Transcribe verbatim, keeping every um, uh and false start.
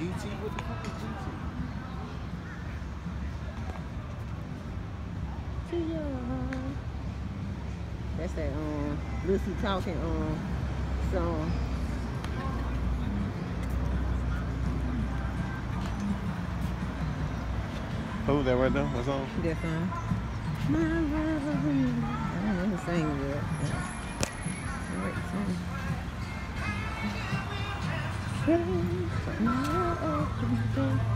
T? What the fuck is G T? That's that um Lucy talking um song. Who's that right there? What song? That song. My love. I don't know who singing it. Alright, song. My love.